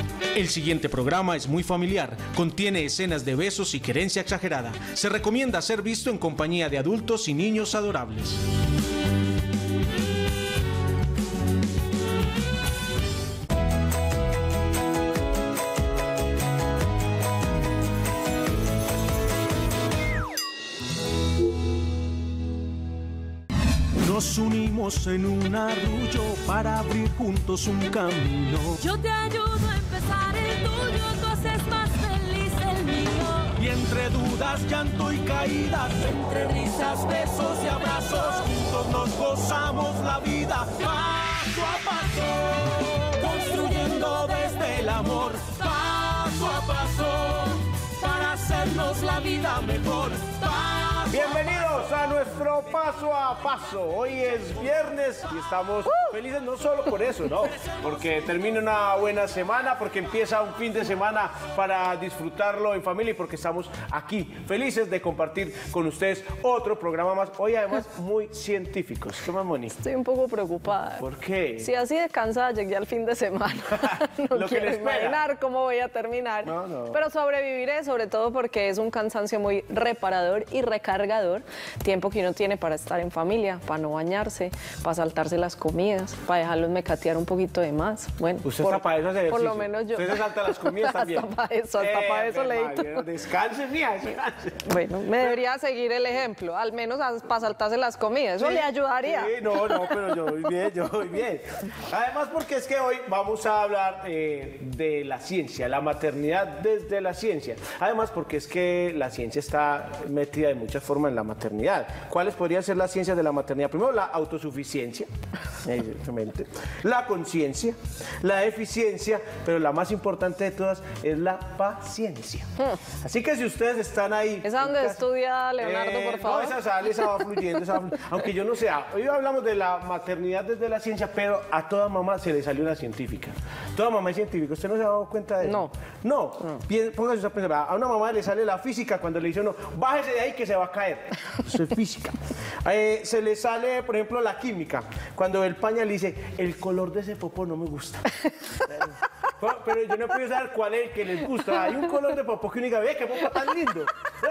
El siguiente programa es muy familiar, contiene escenas de besos y querencia exagerada. Se recomienda ser visto en compañía de adultos y niños adorables. Nos unimos en un arrullo para abrir juntos un camino. Yo te ayudo a empezar el tuyo, tú haces más feliz el mío. Y entre dudas, llanto y caídas, entre risas, besos y abrazos, juntos nos gozamos la vida paso a paso, construyendo desde el amor paso a paso, para hacernos la vida mejor. Bienvenidos a nuestro Paso a Paso. Hoy es viernes y estamos felices no solo por eso, ¿no? Porque termina una buena semana, porque empieza un fin de semana para disfrutarlo en familia y porque estamos aquí felices de compartir con ustedes otro programa más. Hoy además muy científicos. ¿Qué más, Moni? Estoy un poco preocupada. ¿Por qué? Si así de cansada llegué al fin de semana. No Lo que quiero le espera. imaginar cómo voy a terminar. No. Pero sobreviviré, sobre todo porque es un cansancio muy reparador y recargador. Tiempo que uno tiene para estar en familia, para no bañarse, para saltarse las comidas, para dejarlos mecatear un poquito de más. Bueno, ¿Usted está para eso hacer ejercicio? Por lo menos yo. ¿Usted se salta las comidas también? Hasta para eso leíto. Descanse, mía, descanse. Bueno, me debería seguir el ejemplo, al menos para saltarse las comidas. Eso le ayudaría. Sí, no, pero yo voy bien. Además, porque es que hoy vamos a hablar de la ciencia, la maternidad desde la ciencia. Además, porque es que la ciencia está metida de muchas formas en la maternidad. ¿Cuáles podrían ser las ciencias de la maternidad? Primero, la autosuficiencia, la conciencia, la eficiencia, pero la más importante de todas es la paciencia. Así que si ustedes están ahí... ¿Esa donde estudia Leonardo, por favor? No, esa va fluyendo, aunque yo no sé, hoy hablamos de la maternidad desde la ciencia, pero a toda mamá se le salió una científica. Toda mamá es científica, ¿usted no se ha dado cuenta de eso? No. Póngase a pensar, a una mamá le sale la física cuando le dice uno, bájese de ahí que se va a caer. Eso es física. Se le sale, por ejemplo, la química, cuando el pañal dice, el color de ese popó no me gusta. Pero yo no puedo saber cuál es el que les gusta. Hay un color de popó que uno diga, ve qué popó tan lindo.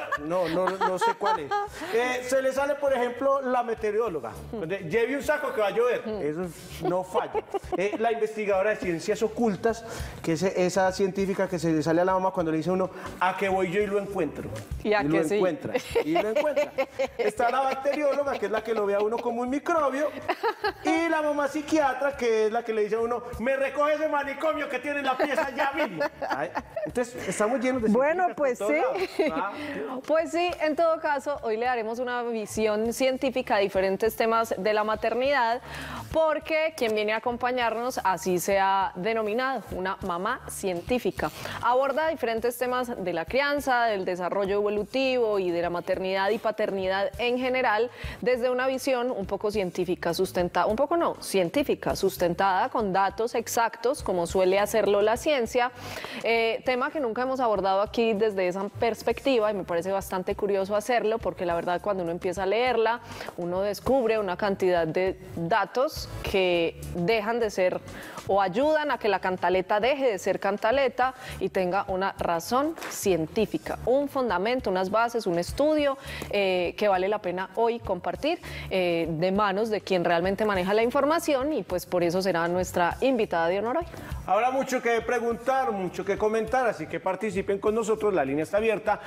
No sé cuál es. Se le sale, por ejemplo, la meteoróloga. Lleve un saco que va a llover. Eso no falla. La investigadora de ciencias ocultas, que es esa científica que se le sale a la mamá cuando le dice a uno, a qué voy yo y lo encuentro. Y a que sí. Y lo encuentra. Está la bacterióloga, que es la que lo ve a uno como un microbio. Y la mamá psiquiatra, que es la que le dice a uno, me recoge ese manicomio que tiene la pieza ya mismo. Entonces, estamos llenos de... Bueno, pues sí. Pues sí, en todo caso, hoy le daremos una visión científica a diferentes temas de la maternidad, porque quien viene a acompañarnos así se ha denominado, una mamá científica. Aborda diferentes temas de la crianza, del desarrollo evolutivo y de la maternidad y paternidad en general, desde una visión un poco científica, científica, sustentada con datos exactos, como suele hacerlo la ciencia, tema que nunca hemos abordado aquí desde esa perspectiva y me parece bastante curioso hacerlo, porque la verdad cuando uno empieza a leerla, uno descubre una cantidad de datos que dejan de ser o ayudan a que la cantaleta deje de ser cantaleta y tenga una razón científica, un fundamento, unas bases, un estudio que vale la pena hoy compartir de manos de quien realmente maneja la información, y pues por eso será nuestra invitada de honor hoy. Habrá mucho que preguntar, mucho que comentar, así que participen con nosotros. La línea está abierta,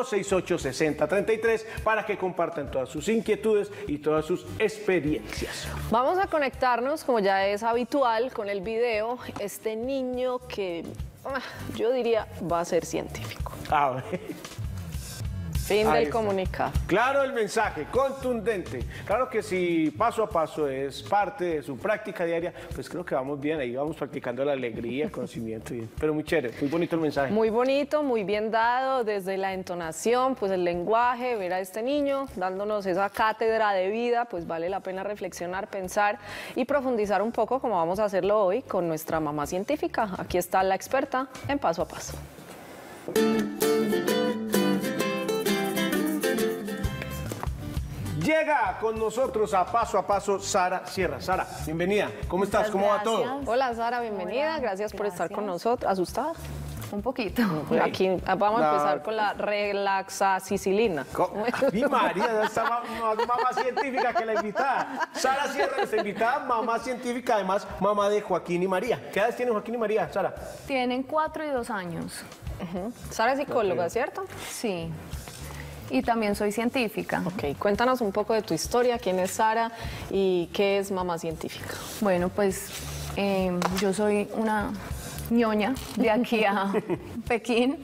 268-6033, para que compartan todas sus inquietudes y todas sus experiencias. Vamos a conectarnos, como ya es habitual, con el video. Este niño que yo diría va a ser científico. Fin del comunicado. Claro, el mensaje contundente. Claro que si paso a paso es parte de su práctica diaria, pues creo que vamos bien ahí, vamos practicando la alegría, el conocimiento. Pero muy chévere, muy bonito el mensaje. Muy bonito, muy bien dado, desde la entonación, pues el lenguaje, ver a este niño dándonos esa cátedra de vida, pues vale la pena reflexionar, pensar y profundizar un poco, como vamos a hacerlo hoy con nuestra mamá científica. Aquí está la experta en Paso a Paso. Llega con nosotros a Paso Sara Sierra. Sara, bienvenida. ¿Cómo estás? ¿Cómo va todo? Hola Sara, bienvenida. Gracias por estar con nosotros. ¿Asustada? Un poquito. Aquí vamos a empezar con la relaxacicilina. Mi María, esta mamá científica que la invitada. Sara Sierra, nuestra invitada, mamá científica, además mamá de Joaquín y María. ¿Qué edades tienen Joaquín y María, Sara? Tienen 4 y 2 años. Sara es psicóloga, ¿cierto? Sí. Y también soy científica. Ok, cuéntanos un poco de tu historia, quién es Sara y qué es mamá científica. Bueno, pues yo soy una ñoña de aquí a Pekín.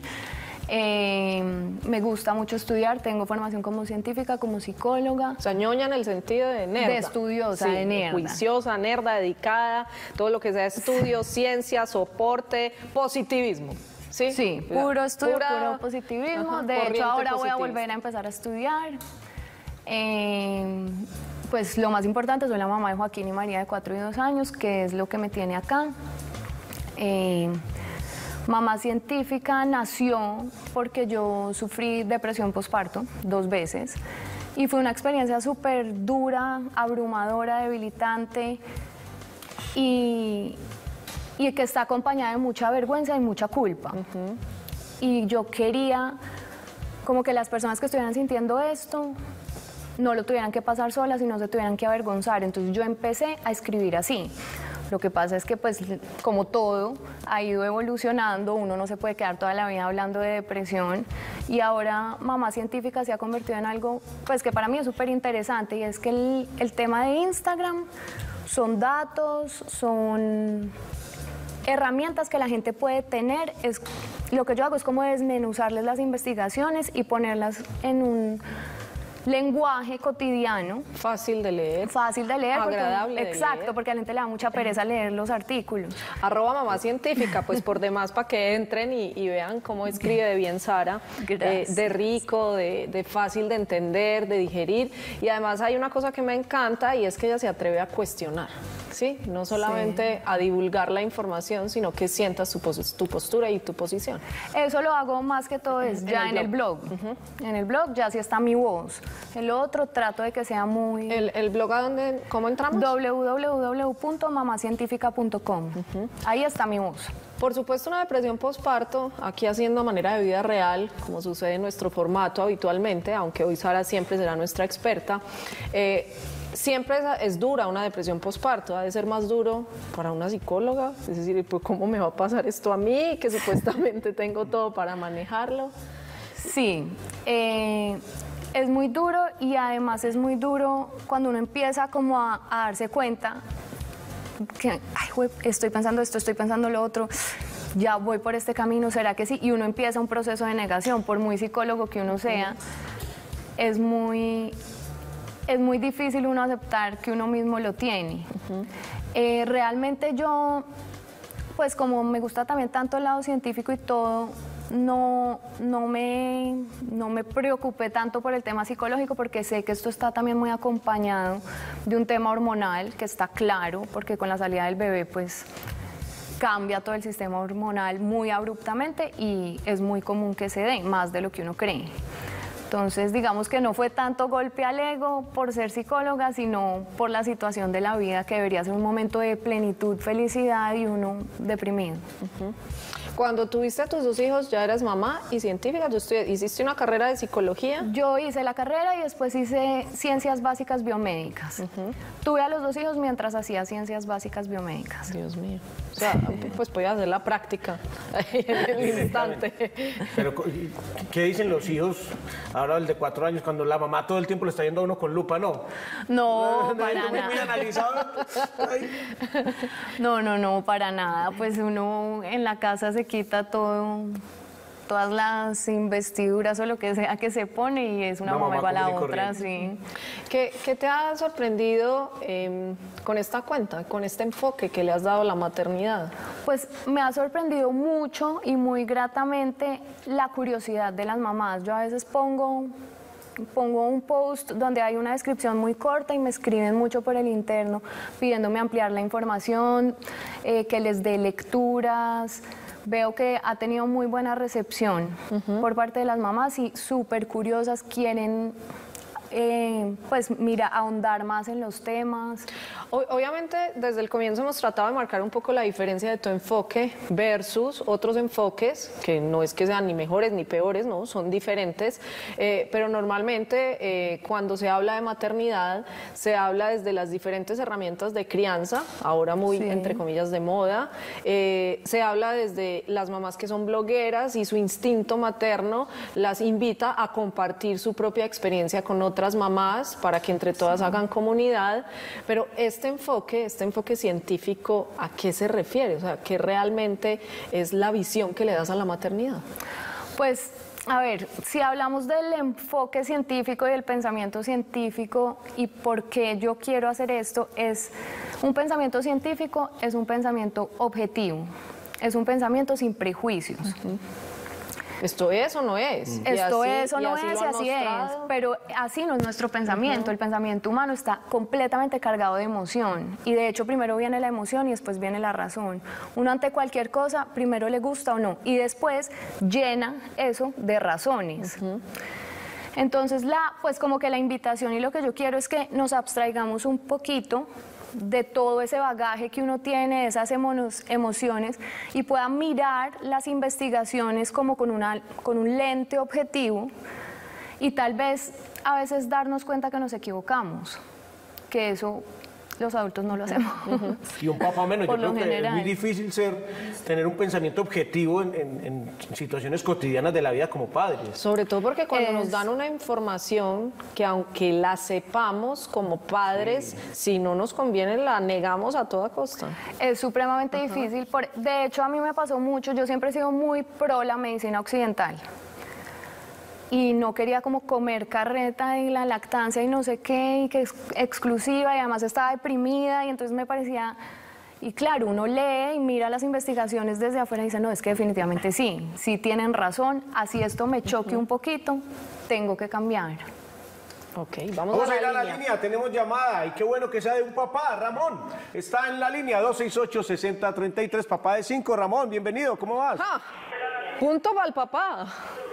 Me gusta mucho estudiar, tengo formación como científica, como psicóloga. O sea, ñoña en el sentido de nerda. De estudiosa, sí, de nerda. Juiciosa, nerda, dedicada, todo lo que sea estudio, ciencia, soporte, positivismo. Sí, sí, puro estudio, puro positivismo. Ajá, de hecho, ahora voy a volver a empezar a estudiar. Pues lo más importante, soy la mamá de Joaquín y María de 4 y 2 años, que es lo que me tiene acá. Mamá científica nació porque yo sufrí depresión postparto 2 veces y fue una experiencia súper dura, abrumadora, debilitante y que está acompañada de mucha vergüenza y mucha culpa. Y yo quería como que las personas que estuvieran sintiendo esto no lo tuvieran que pasar solas y no se tuvieran que avergonzar. Entonces yo empecé a escribir así. Lo que pasa es que, pues, como todo, ha ido evolucionando, uno no se puede quedar toda la vida hablando de depresión y ahora Mamá Científica se ha convertido en algo, pues, que para mí es súper interesante y es que el tema de Instagram son datos, son herramientas que la gente puede tener. Lo que yo hago es como desmenuzarles las investigaciones y ponerlas en un lenguaje cotidiano. Fácil de leer. Fácil de leer. Agradable de exacto, leer. porque a la gente le da mucha pereza leer los artículos. @mamá científica, pues por demás para que entren y vean cómo escribe de bien Sara, de rico, de fácil de entender, de digerir. Y además hay una cosa que me encanta y es que ella se atreve a cuestionar, ¿sí? No solamente a divulgar la información, sino que sientas tu postura y tu posición. Eso lo hago más que todo es ya en el blog. En el blog ya sí está mi voz. El otro trato de que sea muy... ¿El blog a dónde, cómo entramos? www.mamacientifica.com. Ahí está mi voz. Por supuesto, una depresión postparto, aquí haciendo manera de vida real, como sucede en nuestro formato habitualmente, aunque hoy Sara siempre será nuestra experta, siempre es dura una depresión postparto, ha de ser más duro para una psicóloga, es decir, pues, ¿cómo me va a pasar esto a mí, que supuestamente tengo todo para manejarlo? Sí, es muy duro y además es muy duro cuando uno empieza como a darse cuenta que, ay, güey, estoy pensando esto, estoy pensando lo otro, ya voy por este camino, ¿será que sí? Y uno empieza un proceso de negación, por muy psicólogo que uno sea, es muy difícil uno aceptar que uno mismo lo tiene. Realmente yo, pues como me gusta también tanto el lado científico y todo, no me preocupé tanto por el tema psicológico porque sé que esto está también muy acompañado de un tema hormonal que está claro, porque con la salida del bebé pues cambia todo el sistema hormonal muy abruptamente y es muy común que se dé, más de lo que uno cree. Entonces, digamos que no fue tanto golpe al ego por ser psicóloga, sino por la situación de la vida, que debería ser un momento de plenitud, felicidad y uno deprimido. Cuando tuviste a tus 2 hijos, ya eras mamá y científica, ¿hiciste una carrera de psicología? Yo hice la carrera y después hice ciencias básicas biomédicas. Tuve a los 2 hijos mientras hacía ciencias básicas biomédicas. Dios mío. O sea, pues podía hacer la práctica en el instante. Pero, ¿qué dicen los hijos? Ahora el de 4 años, cuando la mamá todo el tiempo le está yendo a uno con lupa, ¿no? No, para muy nada. analizado. No, para nada. Pues uno en la casa se quita todo, todas las investiduras o lo que sea que se pone y es una mamá igual a la otra, sí. ¿Qué te ha sorprendido con esta cuenta, con este enfoque que le has dado a la maternidad? Pues me ha sorprendido mucho y muy gratamente la curiosidad de las mamás. Yo a veces pongo un post donde hay una descripción muy corta y me escriben mucho por el interno pidiéndome ampliar la información, que les dé lecturas. Veo que ha tenido muy buena recepción por parte de las mamás y súper curiosas, quieren pues mira, ahondar más en los temas. Obviamente, desde el comienzo hemos tratado de marcar un poco la diferencia de tu enfoque versus otros enfoques, que no es que sean ni mejores ni peores, no, son diferentes, pero normalmente cuando se habla de maternidad, se habla desde las diferentes herramientas de crianza, ahora muy, entre comillas, de moda, se habla desde las mamás que son blogueras y su instinto materno las invita a compartir su propia experiencia con otras mamás para que entre todas hagan comunidad, pero este enfoque científico, ¿a qué se refiere? O sea, ¿qué realmente es la visión que le das a la maternidad? Pues, a ver, si hablamos del enfoque científico y del pensamiento científico y por qué yo quiero hacer esto, es un pensamiento científico, es un pensamiento objetivo, es un pensamiento sin prejuicios. ¿Esto es o no es? Esto es o no es, y así es, pero así no es nuestro pensamiento. El pensamiento humano está completamente cargado de emoción, y de hecho primero viene la emoción y después viene la razón. Uno ante cualquier cosa, primero le gusta o no, y después llena eso de razones. Entonces, pues como que la invitación y lo que yo quiero es que nos abstraigamos un poquito de todo ese bagaje que uno tiene, esas emociones, y pueda mirar las investigaciones como con un lente objetivo, y tal vez a veces darnos cuenta que nos equivocamos, que eso los adultos no lo hacemos. Y un papá menos. Yo creo que general. es muy difícil tener un pensamiento objetivo en situaciones cotidianas de la vida como padres. Sobre todo porque cuando nos dan una información que aunque la sepamos como padres, si no nos conviene la negamos a toda costa. Es supremamente difícil. De hecho, a mí me pasó mucho, yo siempre he sido muy pro la medicina occidental. Y no quería como comer carreta y la lactancia y no sé qué, y que es exclusiva, y además estaba deprimida, y entonces me parecía... Y claro, uno lee y mira las investigaciones desde afuera y dice, no, es que definitivamente sí tienen razón, así esto me choque un poquito, tengo que cambiar. Ok, vamos a ir a la línea, tenemos llamada, y qué bueno que sea de un papá. Ramón está en la línea, 268-6033, papá de 5. Ramón, bienvenido, ¿cómo vas? Punto para el papá.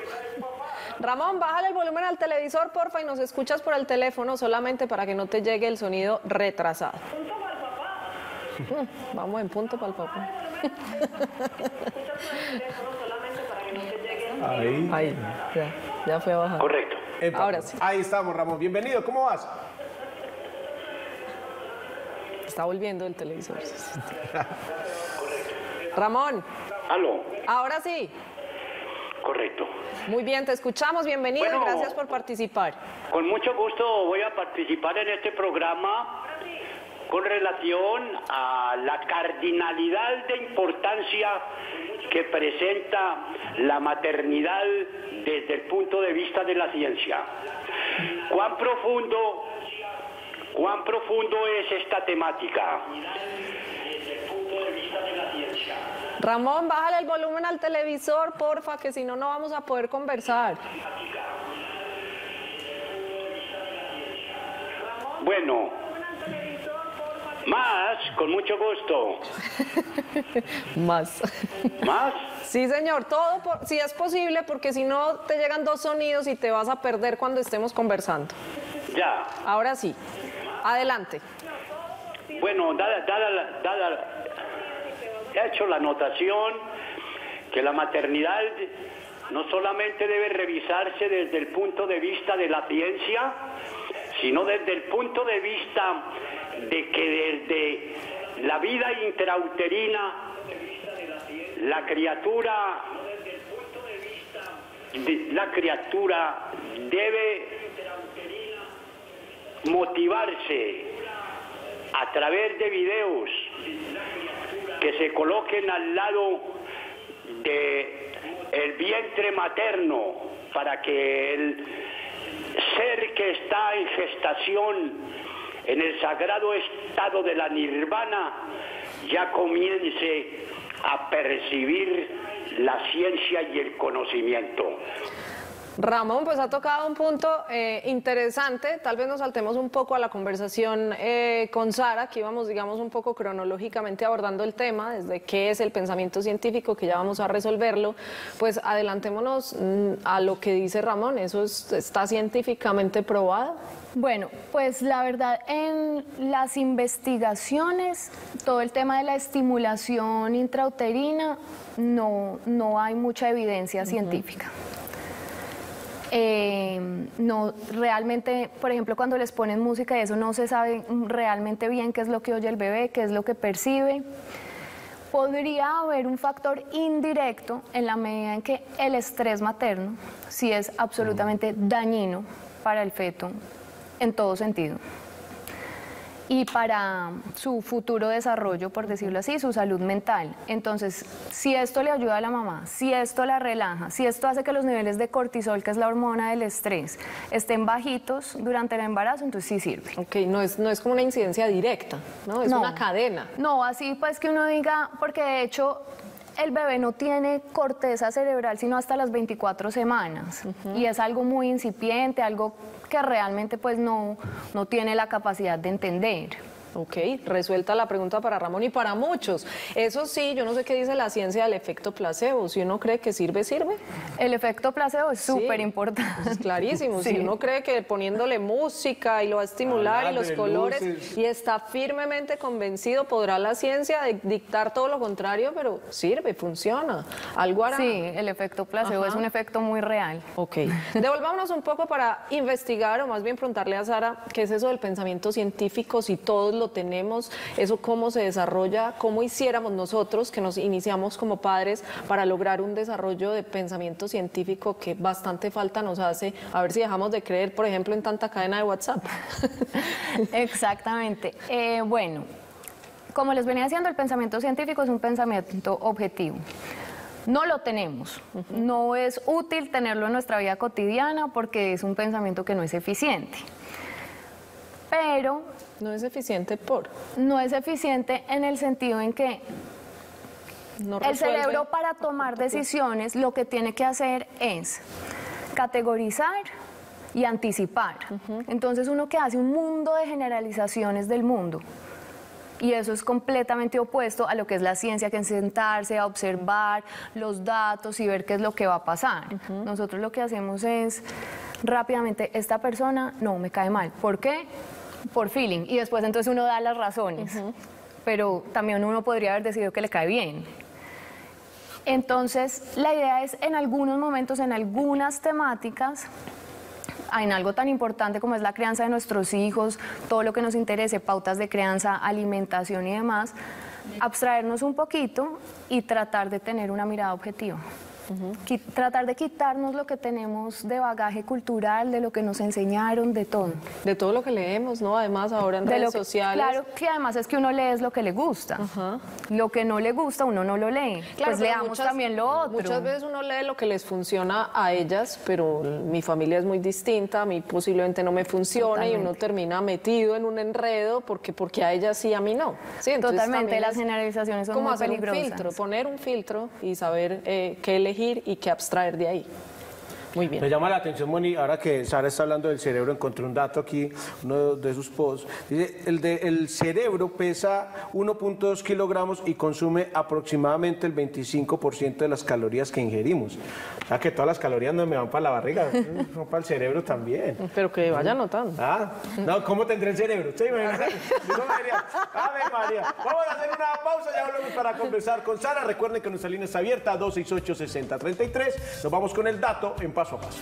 Ramón, bájale el volumen al televisor, porfa, y nos escuchas por el teléfono solamente para que no te llegue el sonido retrasado. Punto para el papá. Vamos en punto para el papá. Ahí, ya fue a bajar. Correcto. Ahora sí. Ahí estamos, Ramón, bienvenido, ¿cómo vas? Está volviendo el televisor. Ramón. ¿Aló? Ahora sí. Correcto. Muy bien, te escuchamos, bienvenido, Bueno, y gracias por participar. Con mucho gusto voy a participar en este programa con relación a la cardinalidad de importancia que presenta la maternidad desde el punto de vista de la ciencia. ¿Cuán profundo es esta temática? Ramón, bájale el volumen al televisor, porfa, que si no, no vamos a poder conversar. Bueno, más, con mucho gusto. Más. ¿Más? Sí, señor, todo si es posible, porque si no te llegan dos sonidos y te vas a perder cuando estemos conversando. Ya. Ahora sí, adelante. Bueno, he hecho la anotación que la maternidad no solamente debe revisarse desde el punto de vista de la ciencia, sino desde el punto de vista de que desde la vida intrauterina la criatura debe motivarse a través de videos que se coloquen al lado del vientre materno para que el ser que está en gestación en el sagrado estado de la nirvana ya comience a percibir la ciencia y el conocimiento. Ramón, pues ha tocado un punto interesante. Tal vez nos saltemos un poco a la conversación con Sara. Aquí vamos, digamos, un poco cronológicamente abordando el tema, desde qué es el pensamiento científico, que ya vamos a resolverlo. Pues adelantémonos a lo que dice Ramón. ¿Eso está científicamente probado? Bueno, pues la verdad, en las investigaciones, todo el tema de la estimulación intrauterina, no hay mucha evidencia científica. No, realmente, por ejemplo, cuando les ponen música y eso, no se sabe realmente bien qué es lo que oye el bebé, qué es lo que percibe. Podría haber un factor indirecto en la medida en que el estrés materno sí es absolutamente dañino para el feto en todo sentido. Y para su futuro desarrollo, por decirlo así, su salud mental. Entonces, si esto le ayuda a la mamá, si esto la relaja, si esto hace que los niveles de cortisol, que es la hormona del estrés, estén bajitos durante el embarazo, entonces sí sirve. Ok, no es como una incidencia directa, ¿no? Es una cadena. No, así pues que uno diga, porque de hecho el bebé no tiene corteza cerebral sino hasta las 24 semanas y es algo muy incipiente, algo que realmente pues no tiene la capacidad de entender. Ok, resuelta la pregunta para Ramón y para muchos. Eso sí, yo no sé qué dice la ciencia del efecto placebo. Si uno cree que sirve, ¿sirve? El efecto placebo es súper importante. Es clarísimo. Sí. Si uno cree que poniéndole música y lo va a estimular y los colores luces, y está firmemente convencido, podrá la ciencia dictar todo lo contrario, pero sirve, funciona. Algo hará. Sí, el efecto placebo es un efecto muy real. Ok. Devolvámonos un poco para investigar, o más bien preguntarle a Sara, ¿qué es eso del pensamiento científico? Si todos lo tenemos, eso cómo se desarrolla, cómo hiciéramos nosotros que nos iniciamos como padres para lograr un desarrollo de pensamiento científico que bastante falta nos hace, a ver si dejamos de creer, por ejemplo, en tanta cadena de WhatsApp. Exactamente. Bueno, como les venía diciendo, el pensamiento científico es un pensamiento objetivo. No lo tenemos, no es útil tenerlo en nuestra vida cotidiana porque es un pensamiento que no es eficiente. Pero no es eficiente por... No es eficiente en el sentido en que el cerebro, para tomar decisiones, lo que tiene que hacer es categorizar y anticipar. Entonces uno que hace un mundo de generalizaciones del mundo. Y eso es completamente opuesto a lo que es la ciencia, que es sentarse a observar los datos y ver qué es lo que va a pasar. Nosotros lo que hacemos es rápidamente, esta persona no me cae mal. ¿Por qué? Por feeling, y después entonces uno da las razones, pero también uno podría haber decidido que le cae bien. Entonces, la idea es en algunos momentos, en algunas temáticas, en algo tan importante como es la crianza de nuestros hijos, todo lo que nos interese, pautas de crianza, alimentación y demás, abstraernos un poquito y tratar de tener una mirada objetiva. Tratar de quitarnos lo que tenemos de bagaje cultural, de lo que nos enseñaron, de todo. De todo lo que leemos, ¿no? Además, ahora en redes sociales. Claro, que además es que uno lee lo que le gusta. Lo que no le gusta, uno no lo lee. Claro, pues leamos también lo otro. Muchas veces uno lee lo que les funciona a ellas, pero mi familia es muy distinta, a mí posiblemente no me funciona. Totalmente. Y uno termina metido en un enredo porque a ellas sí, a mí no. Sí, totalmente, las generalizaciones son muy peligrosas. Un filtro, poner un filtro y saber qué elegir y qué abstraer de ahí. Muy bien. Me llama la atención, Moni, ahora que Sara está hablando del cerebro, encontré un dato aquí, uno de sus posts. Dice, el cerebro pesa 1.2 kilogramos y consume aproximadamente el 25% de las calorías que ingerimos. O sea que todas las calorías no me van para la barriga, van para el cerebro también. Pero que vaya notando. No, ¿cómo tendré el cerebro? Sí, Ave María. Vamos a hacer una pausa, ya volvemos para conversar con Sara. Recuerden que nuestra línea está abierta, 268-6033. Nos vamos con el dato en Paso a Paso.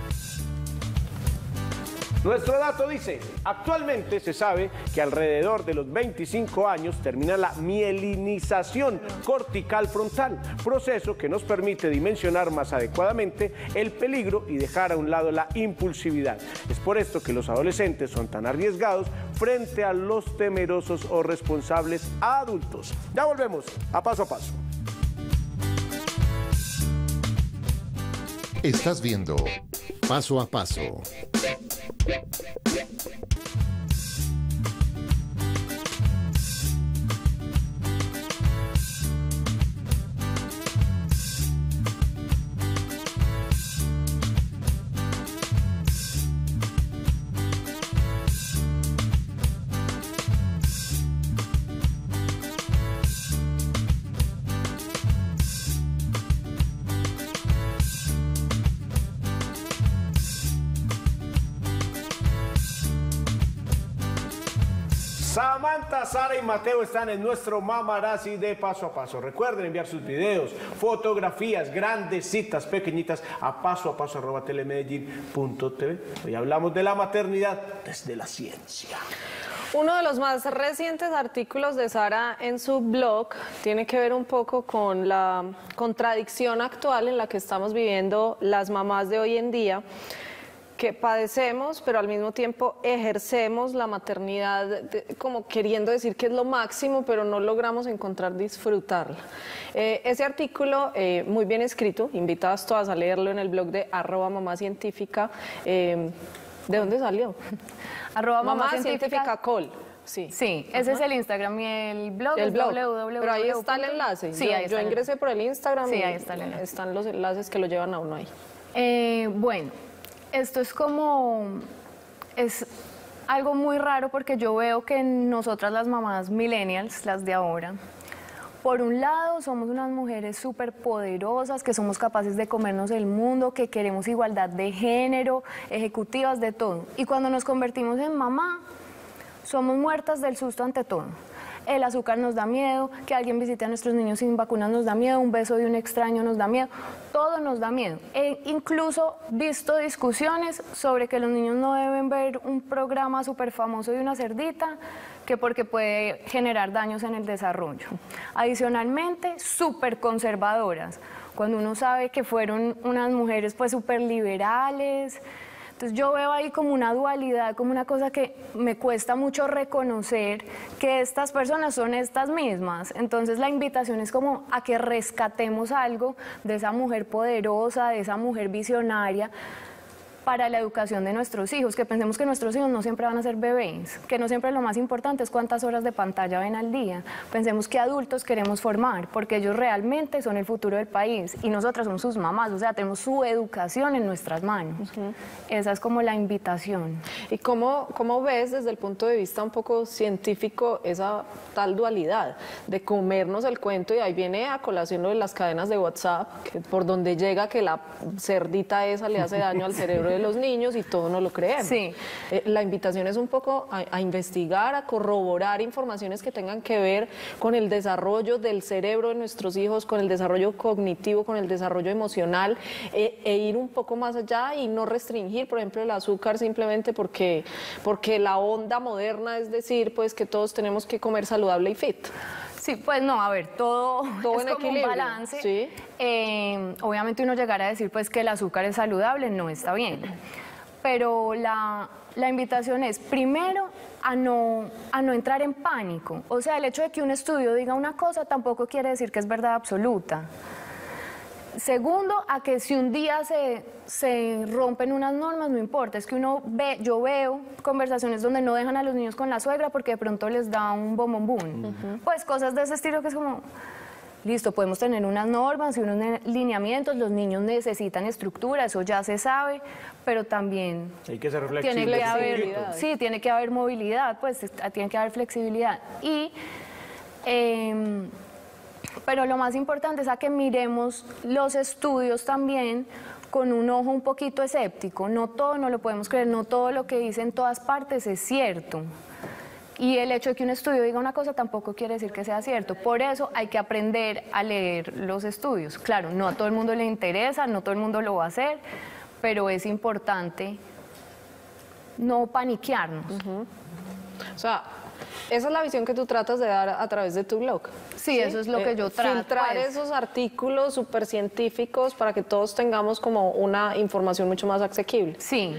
Nuestro dato dice, actualmente se sabe que alrededor de los 25 años termina la mielinización cortical frontal, proceso que nos permite dimensionar más adecuadamente el peligro y dejar a un lado la impulsividad. Es por esto que los adolescentes son tan arriesgados frente a los temerosos o responsables adultos. Ya volvemos a Paso a Paso. Estás viendo Paso a Paso. Sara y Mateo están en nuestro Mamarazzi de Paso a Paso. Recuerden enviar sus videos, fotografías, grandes citas, pequeñitas a pasoapaso@telemedellin.tv. Hoy hablamos de la maternidad desde la ciencia. Uno de los más recientes artículos de Sara en su blog tiene que ver un poco con la contradicción actual en la que estamos viviendo las mamás de hoy en día, que padecemos, pero al mismo tiempo ejercemos la maternidad como queriendo decir que es lo máximo, pero no logramos disfrutarla. Ese artículo, muy bien escrito, invitadas todas a leerlo en el blog de @mamacientífica. ¿De dónde salió? @mamacientificacol. Sí, ese es el Instagram y el blog es www. Pero ahí está el enlace. Sí, yo ingresé por el Instagram y ahí está el enlace. Están los enlaces que lo llevan a uno ahí. Bueno, esto es algo muy raro porque yo veo que nosotras las mamás millennials, las de ahora, por un lado somos unas mujeres súper poderosas, que somos capaces de comernos el mundo, que queremos igualdad de género, ejecutivas de todo. Y cuando nos convertimos en mamá, somos muertas del susto ante todo. El azúcar nos da miedo, que alguien visite a nuestros niños sin vacunas nos da miedo, un beso de un extraño nos da miedo, todo nos da miedo. He incluso visto discusiones sobre que los niños no deben ver un programa súper famoso de una cerdita, que porque puede generar daños en el desarrollo. Adicionalmente, súper conservadoras, cuando uno sabe que fueron unas mujeres pues súper liberales. Entonces yo veo ahí como una dualidad, como una cosa que me cuesta mucho reconocer que estas personas son estas mismas. Entonces la invitación es como a que rescatemos algo de esa mujer poderosa, de esa mujer visionaria, para la educación de nuestros hijos, que pensemos que nuestros hijos no siempre van a ser bebés, que no siempre lo más importante es cuántas horas de pantalla ven al día. Pensemos que adultos queremos formar, porque ellos realmente son el futuro del país y nosotras somos sus mamás, o sea, tenemos su educación en nuestras manos. Esa es como la invitación. ¿Y cómo ves desde el punto de vista un poco científico esa tal dualidad de comernos el cuento? Y ahí viene a colación lo de las cadenas de WhatsApp, que por donde llega que la cerdita esa le hace daño al cerebro de los niños y todo no lo creemos. Sí. La invitación es un poco a investigar, a corroborar informaciones que tengan que ver con el desarrollo del cerebro de nuestros hijos, con el desarrollo cognitivo, con el desarrollo emocional, e ir un poco más allá y no restringir, por ejemplo, el azúcar simplemente porque la onda moderna es decir, pues que todos tenemos que comer saludable y fit. Sí, pues no, a ver, todo es en como equilibrio. un balance. Sí. Obviamente uno llegar a decir pues que el azúcar es saludable, no está bien. Pero la invitación es, primero, a no entrar en pánico. O sea, el hecho de que un estudio diga una cosa tampoco quiere decir que es verdad absoluta. Segundo, a que si un día se rompen unas normas, no importa, es que yo veo conversaciones donde no dejan a los niños con la suegra porque de pronto les da un bombombún. Pues cosas de ese estilo que es como, listo, podemos tener unas normas y unos lineamientos, los niños necesitan estructura, eso ya se sabe, pero también hay que ser flexible. Tiene que haber, sí, tiene que haber movilidad, pues tiene que haber flexibilidad. Y pero lo más importante es a que miremos los estudios también con un ojo un poquito escéptico. No todo no lo podemos creer, no todo lo que dice en todas partes es cierto. Y el hecho de que un estudio diga una cosa tampoco quiere decir que sea cierto. Por eso hay que aprender a leer los estudios. Claro, no a todo el mundo le interesa, no todo el mundo lo va a hacer, pero es importante no paniquearnos. O sea, esa es la visión que tú tratas de dar a través de tu blog. Sí, eso es lo que yo trato. Filtrar pues esos artículos súper científicos para que todos tengamos como una información mucho más asequible. Sí.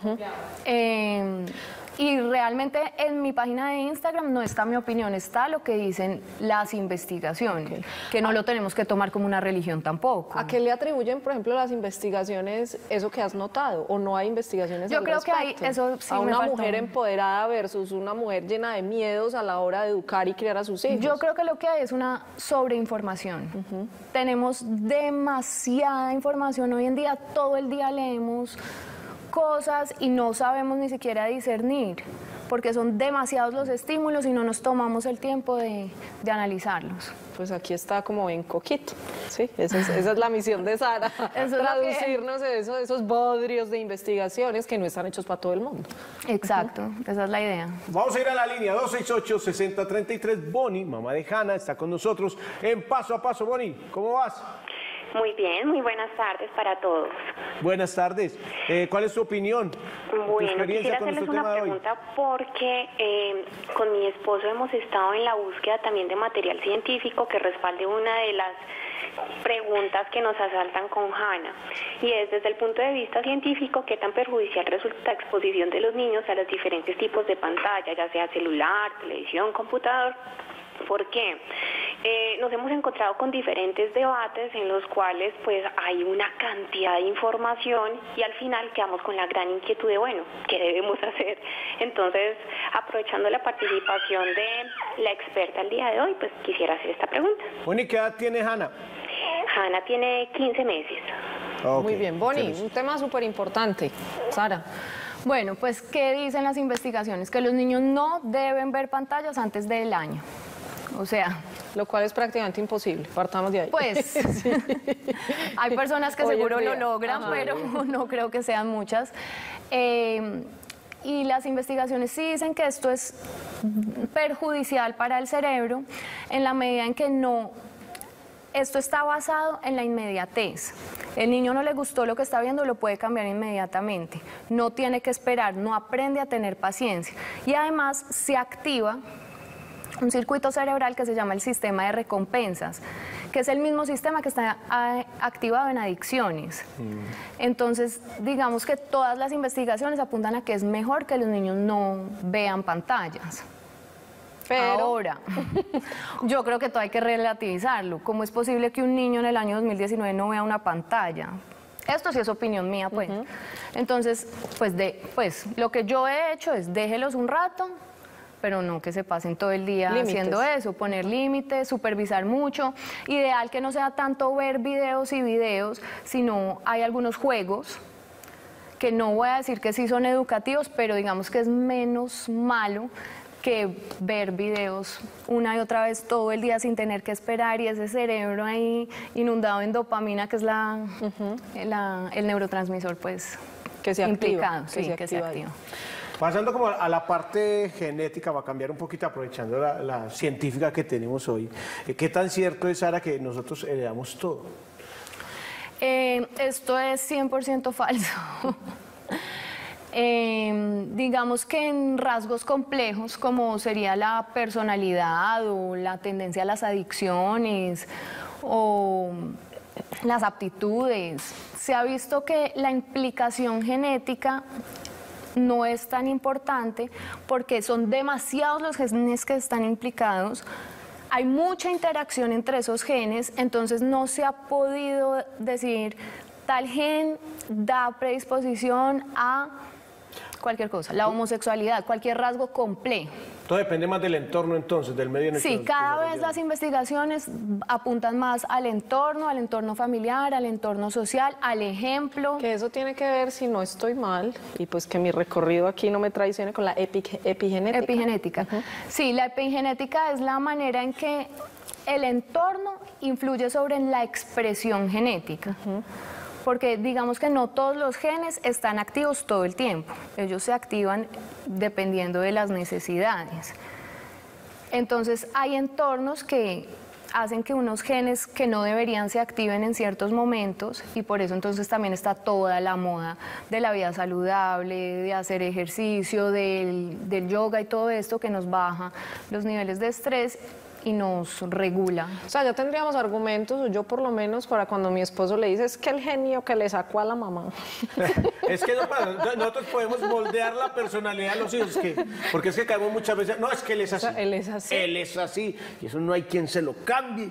Y realmente en mi página de Instagram no está mi opinión, está lo que dicen las investigaciones, que no lo tenemos que tomar como una religión tampoco. ¿A qué le atribuyen, por ejemplo, las investigaciones eso que has notado? ¿O no hay investigaciones Yo al creo respecto? que hay, eso sí a me una faltó. mujer empoderada versus una mujer llena de miedos a la hora de educar y criar a sus hijos. Yo creo que lo que hay es una sobreinformación. Tenemos demasiada información hoy en día, todo el día leemos cosas y no sabemos ni siquiera discernir. porque son demasiados los estímulos y no nos tomamos el tiempo de analizarlos. Pues aquí está como en coquito, ¿sí? Esa es la misión de Sara, traducirnos esos bodrios de investigaciones que no están hechos para todo el mundo. Exacto, esa es la idea. Vamos a ir a la línea 268-6033. Bonnie, mamá de Hanna, está con nosotros en Paso a Paso. Bonnie, ¿cómo vas? Muy bien, muy buenas tardes para todos. Buenas tardes. ¿Cuál es tu opinión? Bueno, quisiera hacerles una pregunta porque con mi esposo hemos estado en la búsqueda también de material científico que respalde una de las preguntas que nos asaltan con Hanna, y es desde el punto de vista científico qué tan perjudicial resulta la exposición de los niños a los diferentes tipos de pantalla, ya sea celular, televisión, computador. ¿Por qué? Nos hemos encontrado con diferentes debates en los cuales pues hay una cantidad de información y al final quedamos con la gran inquietud de, bueno, ¿qué debemos hacer? Entonces, aprovechando la participación de la experta el día de hoy, pues quisiera hacer esta pregunta. Bonnie, ¿qué edad tiene Hanna? Hanna tiene 15 meses. Okay. Muy bien, Bonnie, un tema súper importante. Sara. Bueno, pues, ¿qué dicen las investigaciones? Que los niños no deben ver pantallas antes del año. O sea, lo cual es prácticamente imposible, partamos de ahí. Pues, sí. Hay personas que seguro lo logran, pero no creo que sean muchas. Y las investigaciones sí dicen que esto es perjudicial para el cerebro en la medida en que esto está basado en la inmediatez. El niño no le gustó lo que está viendo, lo puede cambiar inmediatamente. No tiene que esperar, no aprende a tener paciencia. Y además se activa un circuito cerebral que se llama el sistema de recompensas, que es el mismo sistema que está activado en adicciones. Entonces, digamos que todas las investigaciones apuntan a que es mejor que los niños no vean pantallas. Pero ahora, yo creo que todo hay que relativizarlo. ¿Cómo es posible que un niño en el año 2019 no vea una pantalla? Esto sí es opinión mía, pues. Entonces, pues lo que yo he hecho es déjelos un rato, pero no que se pasen todo el día haciendo eso, poner límites, supervisar mucho. Ideal que no sea tanto ver videos y videos, sino hay algunos juegos que no voy a decir que sí son educativos, pero digamos que es menos malo que ver videos una y otra vez todo el día sin tener que esperar y ese cerebro ahí inundado en dopamina, que es el neurotransmisor pues que se implicado, activa, que se activa. Pasando como a la parte genética, va a cambiar un poquito aprovechando la científica que tenemos hoy. ¿Qué tan cierto es, Sara, que nosotros heredamos todo? Esto es 100% falso. Digamos que en rasgos complejos como sería la personalidad o la tendencia a las adicciones o las aptitudes, se ha visto que la implicación genética no es tan importante porque son demasiados los genes que están implicados. Hay mucha interacción entre esos genes, entonces no se ha podido decir tal gen da predisposición a cualquier cosa, la homosexualidad, cualquier rasgo complejo. Todo depende más del entorno entonces, del medio en el que Sí, cada vez las investigaciones apuntan más al entorno familiar, al entorno social, al ejemplo. Que eso tiene que ver, si no estoy mal, y pues que mi recorrido aquí no me traicione, con la epigenética. Epigenética. Sí, la epigenética es la manera en que el entorno influye sobre la expresión genética. Porque digamos que no todos los genes están activos todo el tiempo, ellos se activan dependiendo de las necesidades. Entonces hay entornos que hacen que unos genes que no deberían se activen en ciertos momentos y por eso entonces también está toda la moda de la vida saludable, de hacer ejercicio, del yoga y todo esto que nos baja los niveles de estrés y nos regula. O sea, ya tendríamos argumentos, o yo por lo menos, para cuando mi esposo le dice, es que el genio que le sacó a la mamá. Es que nosotros podemos moldear la personalidad de los hijos, porque es que caemos muchas veces, no, es que él es así. O sea, él es así. Él es así, y eso no hay quien se lo cambie.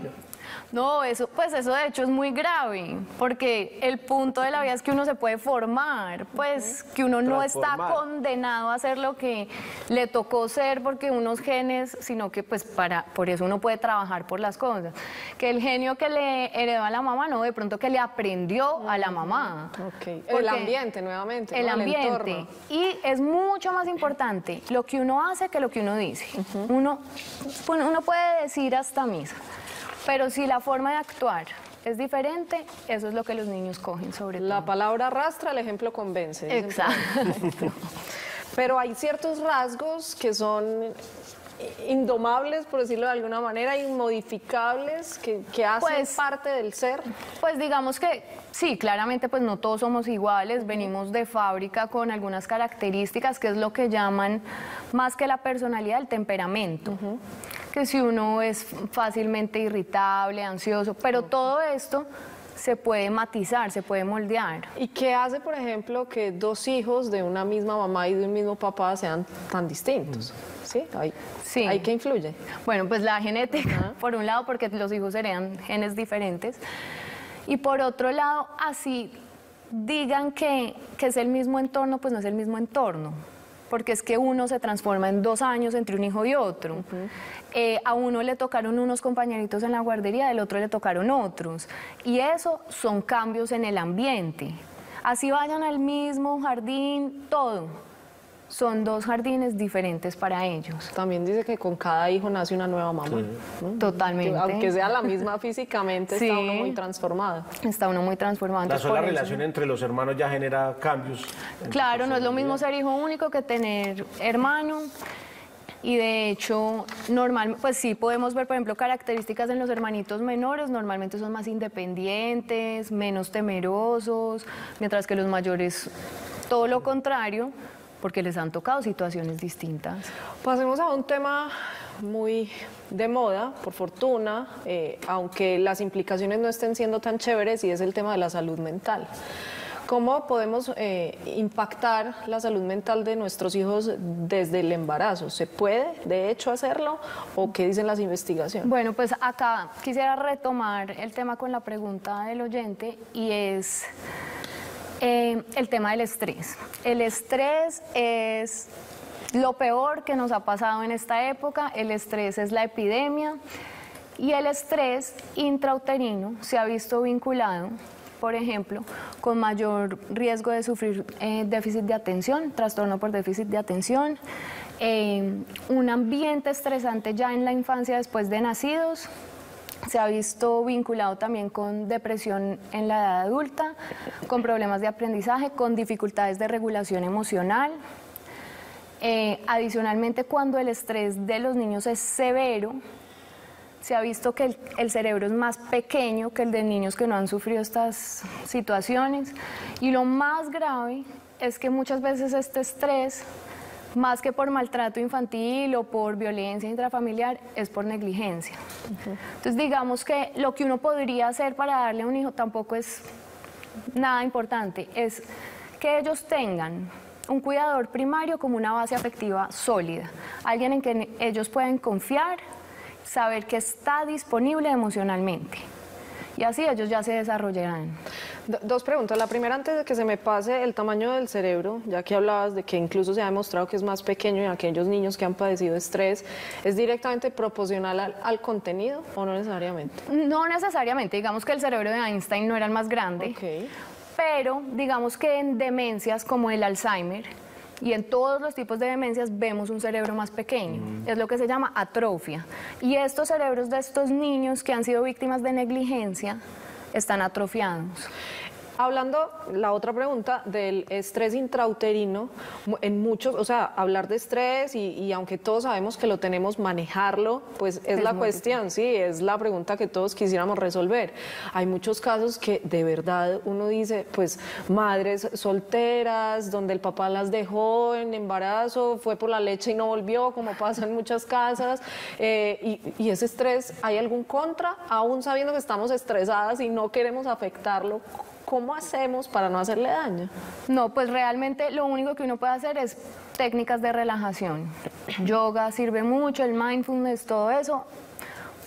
No, eso, pues eso de hecho es muy grave, porque el punto de la vida es que uno se puede formar, pues que uno no está condenado a ser lo que le tocó ser porque unos genes, sino que pues por eso uno puede trabajar por las cosas. Que el genio que le heredó a la mamá, no, de pronto que le aprendió a la mamá. El ambiente, nuevamente. El ambiente. Y es mucho más importante lo que uno hace que lo que uno dice. Uno puede decir hasta misa, pero si la forma de actuar es diferente, eso es lo que los niños cogen sobre todo. La palabra arrastra, el ejemplo convence. Exacto. Pero hay ciertos rasgos que son indomables, por decirlo de alguna manera, inmodificables, que hacen parte del ser. Pues digamos que sí, claramente pues no todos somos iguales, venimos de fábrica con algunas características, que es lo que llaman más que la personalidad, el temperamento. Que si uno es fácilmente irritable, ansioso, pero todo esto se puede matizar, se puede moldear. ¿Y qué hace, por ejemplo, que dos hijos de una misma mamá y de un mismo papá sean tan distintos? ¿Sí? ¿Hay que influye? Bueno, pues la genética, por un lado, porque los hijos heredan genes diferentes, y por otro lado, así digan que es el mismo entorno, pues no es el mismo entorno. Porque es que uno se transforma en 2 años entre un hijo y otro. A uno le tocaron unos compañeritos en la guardería, al otro le tocaron otros. Y eso son cambios en el ambiente. Así vayan al mismo jardín, todo. Son 2 jardines diferentes para ellos. También dice que con cada hijo nace una nueva mamá. Totalmente. Que, aunque sea la misma físicamente, está uno muy transformado. Está uno muy transformado. La sola relación entre los hermanos ya genera cambios. Claro, no es lo mismo ser hijo único que tener hermano. Y de hecho, pues sí podemos ver, por ejemplo, características en los hermanitos menores, normalmente son más independientes, menos temerosos, mientras que los mayores, todo lo contrario, porque les han tocado situaciones distintas. Pasemos a un tema muy de moda, por fortuna, aunque las implicaciones no estén siendo tan chéveres, y es el tema de la salud mental. ¿Cómo podemos impactar la salud mental de nuestros hijos desde el embarazo? ¿Se puede, de hecho, hacerlo? ¿O qué dicen las investigaciones? Bueno, pues acá quisiera retomar el tema con la pregunta del oyente, y es el tema del estrés. El estrés es lo peor que nos ha pasado en esta época. El estrés es la epidemia, y el estrés intrauterino se ha visto vinculado, por ejemplo, con mayor riesgo de sufrir déficit de atención, trastorno por déficit de atención, un ambiente estresante ya en la infancia después de nacidos. Se ha visto vinculado también con depresión en la edad adulta, con problemas de aprendizaje, con dificultades de regulación emocional. Adicionalmente, cuando el estrés de los niños es severo, se ha visto que el cerebro es más pequeño que el de niños que no han sufrido estas situaciones. Y lo más grave es que muchas veces este estrés, más que por maltrato infantil o por violencia intrafamiliar, es por negligencia. Entonces, digamos que lo que uno podría hacer para darle a un hijo tampoco es nada importante, es que ellos tengan un cuidador primario como una base afectiva sólida, alguien en quien ellos pueden confiar, saber que está disponible emocionalmente. Y así ellos ya se desarrollarán. 2 preguntas. La primera, antes de que se me pase, el tamaño del cerebro, ya que hablabas de que incluso se ha demostrado que es más pequeño en aquellos niños que han padecido estrés, ¿es directamente proporcional al contenido o no necesariamente? No necesariamente. Digamos que el cerebro de Einstein no era el más grande, pero digamos que en demencias como el Alzheimer y en todos los tipos de demencias vemos un cerebro más pequeño. Es lo que se llama atrofia. Y estos cerebros de estos niños que han sido víctimas de negligencia están atrofiados. Hablando, la otra pregunta del estrés intrauterino, en muchos, o sea, hablar de estrés y aunque todos sabemos que lo tenemos, manejarlo, pues es la cuestión, sí, es la pregunta que todos quisiéramos resolver. Hay muchos casos que de verdad uno dice, pues madres solteras, donde el papá las dejó en embarazo, fue por la leche y no volvió, como pasa en muchas casas, y ese estrés, ¿hay algún contra? Aún sabiendo que estamos estresadas y no queremos afectarlo, ¿cómo hacemos para no hacerle daño? No, pues realmente lo único que uno puede hacer es técnicas de relajación. Yoga sirve mucho, el mindfulness, todo eso,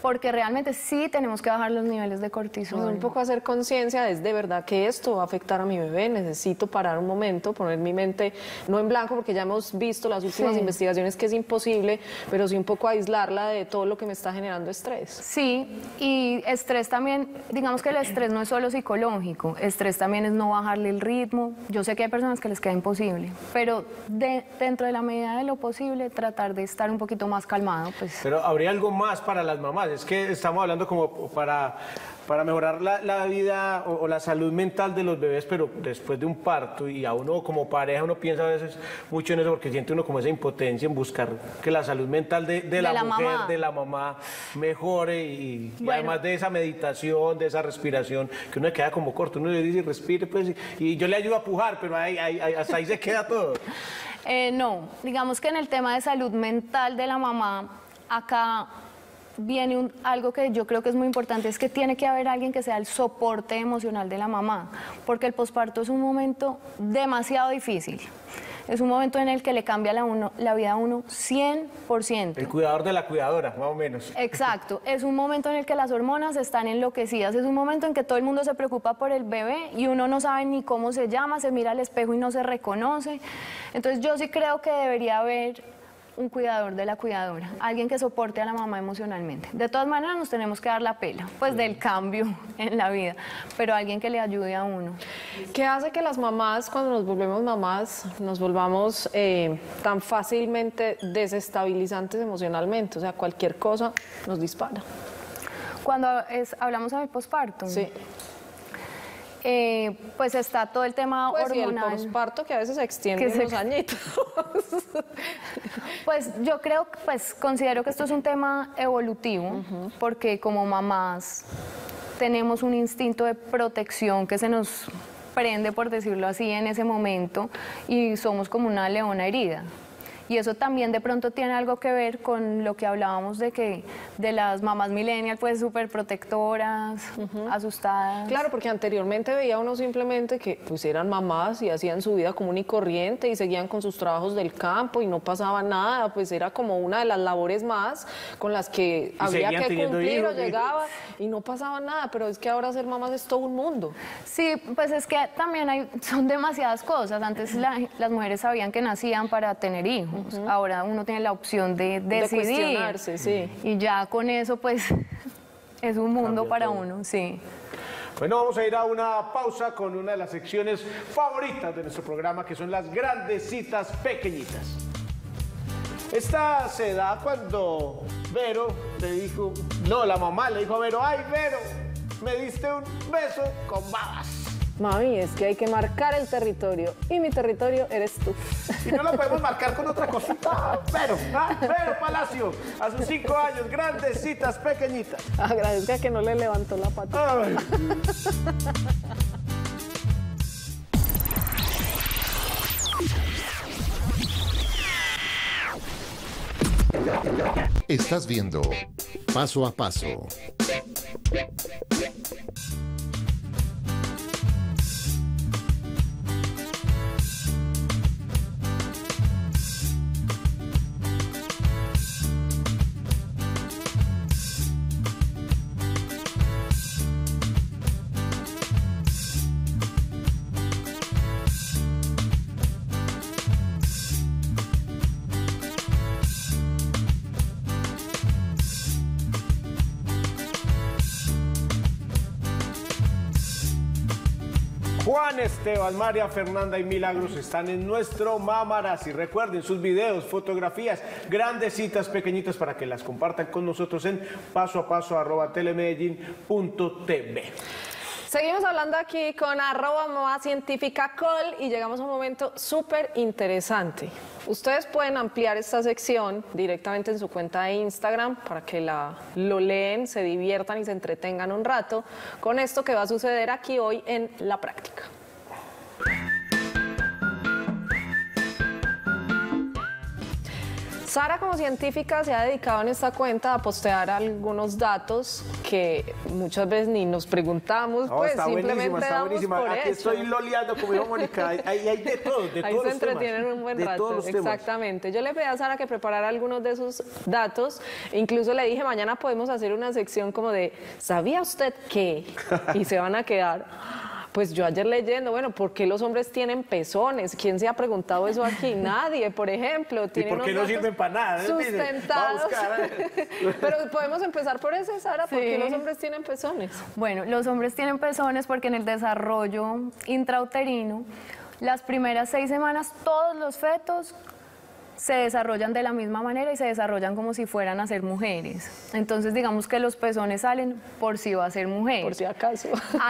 porque realmente sí tenemos que bajar los niveles de cortisol. Un poco hacer conciencia de verdad que esto va a afectar a mi bebé, necesito parar un momento, poner mi mente no en blanco, porque ya hemos visto las últimas investigaciones que es imposible, pero sí un poco aislarla de todo lo que me está generando estrés. Sí, y estrés también, digamos que el estrés no es solo psicológico, estrés también es no bajarle el ritmo. Yo sé que hay personas que les queda imposible, pero dentro de la medida de lo posible, tratar de estar un poquito más calmado. Pues. Pero habría algo más para las mamás, es que estamos hablando como para mejorar la vida o la salud mental de los bebés, pero después de un parto, y a uno como pareja, uno piensa a veces mucho en eso porque siente uno como esa impotencia en buscar que la salud mental de la mujer, mamá. De la mamá mejore y además de esa meditación, de esa respiración, que uno queda como corto, uno le dice respire pues, y yo le ayudo a pujar, pero hasta ahí se queda todo. No, digamos que en el tema de salud mental de la mamá, acá viene algo que yo creo que es muy importante, es que tiene que haber alguien que sea el soporte emocional de la mamá, porque el posparto es un momento demasiado difícil. Es un momento en el que le cambia la vida a uno 100%. El cuidador de la cuidadora, más o menos. Exacto. Es un momento en el que las hormonas están enloquecidas. Es un momento en que todo el mundo se preocupa por el bebé y uno no sabe ni cómo se llama, se mira al espejo y no se reconoce. Entonces yo sí creo que debería haber un cuidador de la cuidadora, alguien que soporte a la mamá emocionalmente. De todas maneras nos tenemos que dar la pela, pues del cambio en la vida, pero alguien que le ayude a uno. ¿Qué hace que las mamás, cuando nos volvemos mamás, nos volvamos tan fácilmente desestabilizantes emocionalmente? O sea, cualquier cosa nos dispara. Cuando hablamos del posparto. Sí. Pues está todo el tema hormonal. Y el posparto que a veces se extiende unos añitos. Pues yo creo, pues considero que esto es un tema evolutivo, porque como mamás tenemos un instinto de protección que se nos prende, por decirlo así, en ese momento, y somos como una leona herida. Y eso también de pronto tiene algo que ver con lo que hablábamos de las mamás millennial, pues súper protectoras, asustadas. Claro, porque anteriormente veía uno simplemente que pues eran mamás y hacían su vida común y corriente y seguían con sus trabajos del campo y no pasaba nada, pues era como una de las labores más con las que había que cumplir o llegaba y no pasaba nada, pero es que ahora ser mamás es todo un mundo. Sí, pues es que también son demasiadas cosas. Antes las mujeres sabían que nacían para tener hijos. Ahora uno tiene la opción de decidir. De cuestionarse, sí. Y ya con eso, pues, es un mundo para uno, sí. Bueno, vamos a ir a una pausa con una de las secciones favoritas de nuestro programa, que son las grandes citas pequeñitas. Esta se da cuando Vero le dijo, no, la mamá le dijo a Vero, ay, Vero, me diste un beso con babas. Mami, es que hay que marcar el territorio y mi territorio eres tú. Y no lo podemos marcar con otra cosita. Pero Palacio, a sus 5 años, grandes citas pequeñitas. Agradezca que no le levantó la pata. Ay. Estás viendo Paso a Paso. Juan, Esteban, María, Fernanda y Milagros están en nuestro Mamarazzi. Recuerden sus videos, fotografías, grandes citas pequeñitas para que las compartan con nosotros en pasoapaso@telemedellin.tv. Seguimos hablando aquí con @mamcientificacol y llegamos a un momento súper interesante. Ustedes pueden ampliar esta sección directamente en su cuenta de Instagram para que lo leen, se diviertan y se entretengan un rato con esto que va a suceder aquí hoy en La Práctica. Sara, como científica, se ha dedicado en esta cuenta a postear algunos datos que muchas veces ni nos preguntamos, pues está simplemente está buenísima. Por Aquí eso. estoy loleando, como dijo Mónica, hay de todo, de Ahí todos se los temas. entretienen un buen rato. Todos los temas. Exactamente. Yo le pedí a Sara que preparara algunos de sus datos. Incluso le dije, mañana podemos hacer una sección como de, ¿sabía usted qué? Y se van a quedar. Pues yo ayer leyendo, bueno, ¿por qué los hombres tienen pezones? ¿Quién se ha preguntado eso aquí? Nadie, por ejemplo. ¿Y por qué no sirven para nada? Sustentados. Pero podemos empezar por eso, Sara. ¿Por qué los hombres tienen pezones? Bueno, los hombres tienen pezones porque en el desarrollo intrauterino, las primeras 6 semanas, todos los fetos se desarrollan de la misma manera y se desarrollan como si fueran a ser mujeres. Entonces, digamos que los pezones salen por si va a ser mujer. Por si acaso.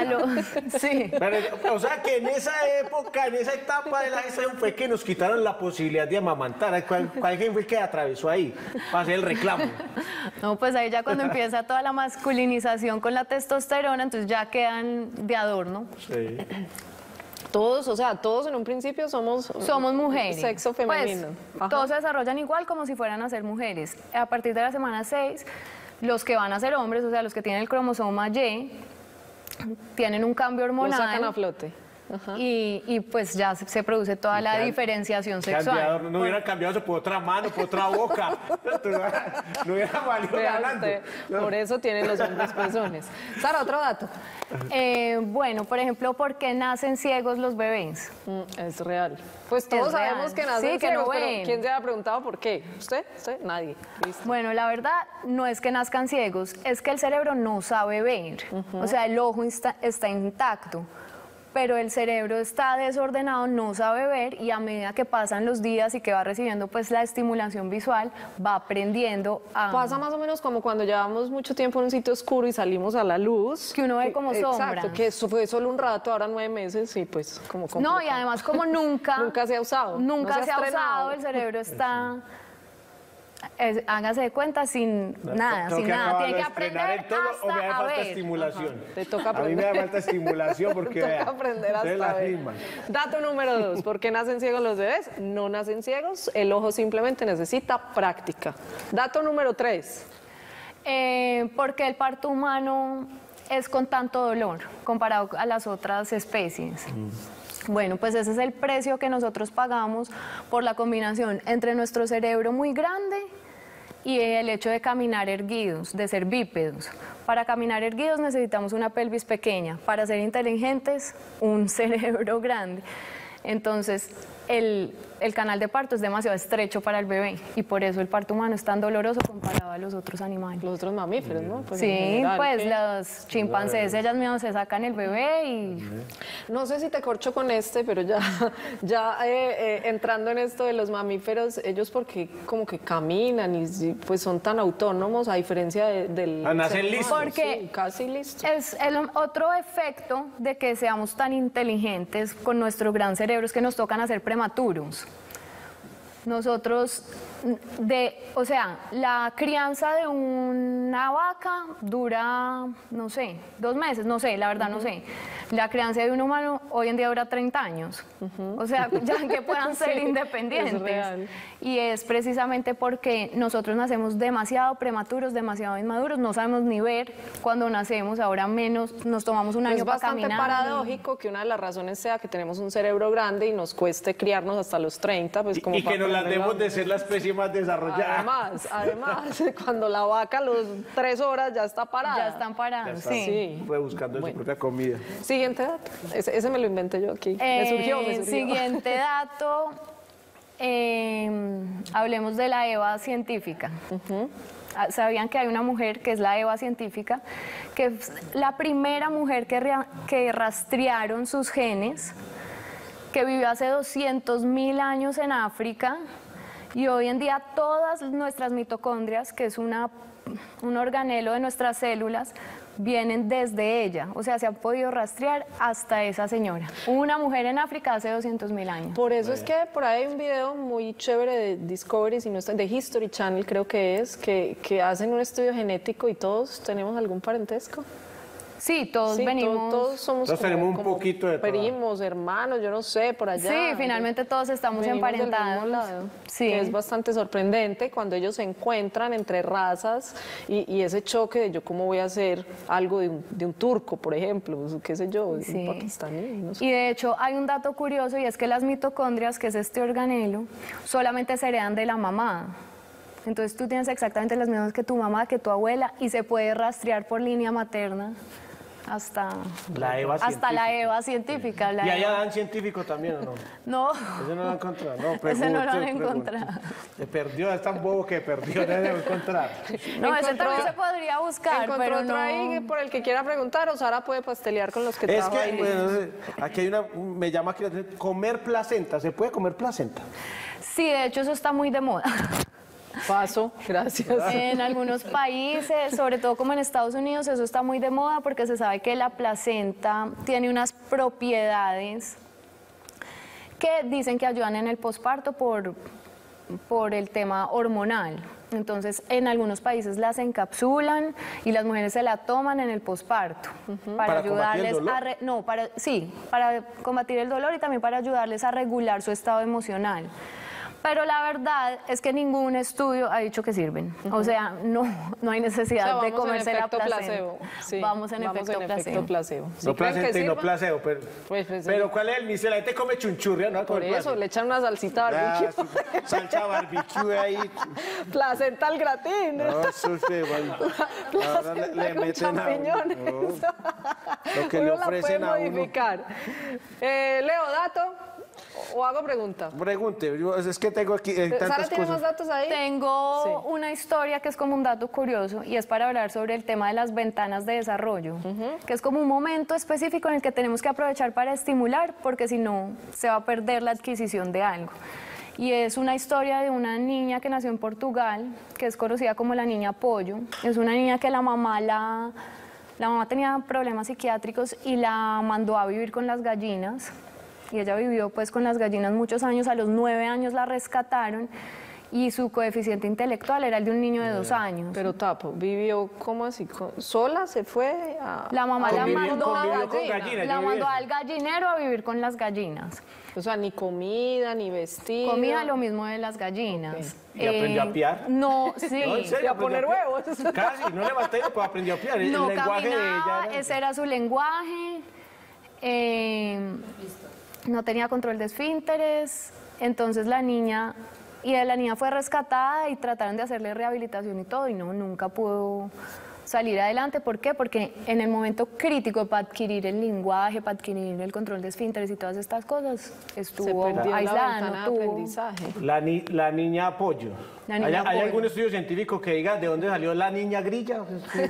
Sí. Pero, o sea, que en esa época, en esa etapa de la gestación fue que nos quitaron la posibilidad de amamantar. ¿Cuál fue el que atravesó ahí para hacer el reclamo? No, pues ahí ya cuando empieza toda la masculinización con la testosterona, entonces ya quedan de adorno. Sí. Todos, o sea, todos en un principio somos mujeres. Sexo femenino. Pues, todos se desarrollan igual como si fueran a ser mujeres. A partir de la semana 6, los que van a ser hombres, o sea, los que tienen el cromosoma Y, tienen un cambio hormonal. Lo sacan a flote. Y pues ya se produce toda la diferenciación sexual. No hubieran cambiado eso por otra mano, por otra boca. No hubiera valido hablando. Por eso tienen los hombres pezones. Sara, otro dato. Bueno, por ejemplo, ¿por qué nacen ciegos los bebés? Es real. Pues todos sabemos que nacen que ciegos, no pero ven. ¿quién se ha preguntado por qué? ¿Usted? Nadie. Listo. Bueno, la verdad no es que nazcan ciegos, es que el cerebro no sabe ver. O sea, el ojo está intacto, pero el cerebro está desordenado, no sabe ver, y a medida que pasan los días y que va recibiendo pues la estimulación visual, va aprendiendo a... Pasa más o menos como cuando llevamos mucho tiempo en un sitio oscuro y salimos a la luz. Que uno ve como sombras. Exacto, que eso fue solo un rato, ahora 9 meses, y pues como complicado. No, y además como nunca... Nunca se ha usado. Nunca no se ha usado, el cerebro está... hágase de cuenta sin nada. Tiene que aprender todo, hasta o me hace a falta ver. estimulación. Te toca A mí aprender. me da falta estimulación porque Te toca aprender hasta ver. Dato número 2. ¿Por qué nacen ciegos los bebés? No nacen ciegos, el ojo simplemente necesita práctica. Dato número 3. Porque el parto humano es con tanto dolor comparado a las otras especies. Bueno, pues ese es el precio que nosotros pagamos por la combinación entre nuestro cerebro muy grande y el hecho de caminar erguidos, de ser bípedos. Para caminar erguidos necesitamos una pelvis pequeña, para ser inteligentes, un cerebro grande. Entonces, el canal de parto es demasiado estrecho para el bebé y por eso el parto humano es tan doloroso comparado a los otros animales. Los otros mamíferos, ¿no? Pues sí, general, pues ¿qué? los chimpancés, ellas mismas se sacan el bebé y... No sé si te corcho con pero ya entrando en esto de los mamíferos, ellos porque como que caminan y pues son tan autónomos a diferencia del... nacen listos. Porque sí, casi listos. es el otro efecto de que seamos tan inteligentes con nuestro gran cerebro es que nos tocan hacer prematuros. Nosotros, o sea, la crianza de una vaca dura, no sé, 2 meses, no sé, la verdad no sé. La crianza de un humano hoy en día dura 30 años. O sea, ya que puedan ser independientes. Es real. Y es precisamente porque nosotros nacemos demasiado prematuros, demasiado inmaduros, no sabemos ni ver cuando nacemos, ahora menos, nos tomamos un año para caminar. Es bastante paradójico que una de las razones sea que tenemos un cerebro grande y nos cueste criarnos hasta los 30, pues como y que nos las demos de ser la especie más desarrollada. Además, cuando la vaca a los 3 horas ya está parada. Ya están parados, sí. Fue buscando su propia comida. Siguiente dato. Ese me lo inventé yo aquí. Me surgió. Siguiente dato. Hablemos de la EVA científica. ¿Sabían que hay una mujer que es la EVA científica, que es la primera mujer que rastrearon sus genes, que vivió hace 200.000 años en África y hoy en día todas nuestras mitocondrias, que es un organelo de nuestras células, vienen desde ella, o sea, se ha podido rastrear hasta esa señora. Una mujer en África hace 200.000 años. Por eso es que por ahí hay un video muy chévere de Discovery, si no está, de History Channel creo que es, que hacen un estudio genético y todos tenemos algún parentesco. Sí, todos venimos. Todos somos tenemos un poquito de primos, hermanos, yo no sé, por allá. Sí, finalmente todos estamos emparentados. Sí. Que es bastante sorprendente cuando ellos se encuentran entre razas y ese choque de yo cómo voy a hacer algo de un turco, por ejemplo, qué sé yo, de un pakistaní. No sé. Y de hecho hay un dato curioso y es que las mitocondrias, que es este organelo, solamente se heredan de la mamá. Entonces tú tienes exactamente las mismas que tu mamá, que tu abuela, y se puede rastrear por línea materna hasta la EVA científica. ¿Y hay Adán científico también o no? No. Ese no lo han encontrado. No, ese no lo han encontrado. Se perdió, es tan bobo que perdió, no debe encontrar. No, ese también se podría buscar, pero otro ahí por el que quiera preguntar, o Sara puede pastelear con los que trabajan. Es que, bueno, aquí hay una, me llama aquí, comer placenta, ¿se puede comer placenta? Sí, de hecho eso está muy de moda. Paso, gracias. En algunos países, sobre todo como en Estados Unidos, eso está muy de moda porque se sabe que la placenta tiene unas propiedades que dicen que ayudan en el posparto por el tema hormonal. Entonces, en algunos países las encapsulan y las mujeres se la toman en el posparto para ayudarles para combatir el dolor y también para ayudarles a regular su estado emocional. Pero la verdad es que ningún estudio ha dicho que sirven. O sea, no hay necesidad de comerse la placenta. Vamos en efecto placebo. No placenta y no placebo. Pero ¿cuál es el misterio? La gente come chunchurria, ¿no? Por eso, le echan una salsita barbecue. Salsa barbecue ahí. Placenta al gratín. No, eso usted, ahora le meten champiñones. Lo que le ofrecen a uno. Leo, ¿dato? ¿O hago pregunta? Pregunte, es que tengo aquí tantas ¿Sara tiene cosas. más datos ahí? Tengo una historia que es como un dato curioso y es para hablar sobre el tema de las ventanas de desarrollo, que es como un momento específico en el que tenemos que aprovechar para estimular, porque si no se va a perder la adquisición de algo. Y es una historia de una niña que nació en Portugal, que es conocida como la niña pollo. Es una niña que la mamá tenía problemas psiquiátricos y la mandó a vivir con las gallinas. Y ella vivió pues con las gallinas muchos años, a los 9 años la rescataron y su coeficiente intelectual era el de un niño de 2 años. Pero Tapo, ¿vivió cómo así? ¿Sola se fue a...? La mamá la mandó mandó al gallinero a vivir con las gallinas. O sea, ni comida, ni vestido. Comía lo mismo de las gallinas. ¿Y aprendió a piar? No, sí. ¿No, en serio? Y a poner huevos. Casi, no levanté, pues aprendió a piar. No, el lenguaje caminaba, de ella ese era su lenguaje. No tenía control de esfínteres, entonces la niña fue rescatada y trataron de hacerle rehabilitación y todo, y nunca pudo salir adelante. ¿Por qué? Porque en el momento crítico para adquirir el lenguaje, para adquirir el control de esfínteres y todas estas cosas, estuvo aislada, no tuvo aprendizaje. La niña pollo. ¿Hay algún estudio científico que diga de dónde salió la niña grilla?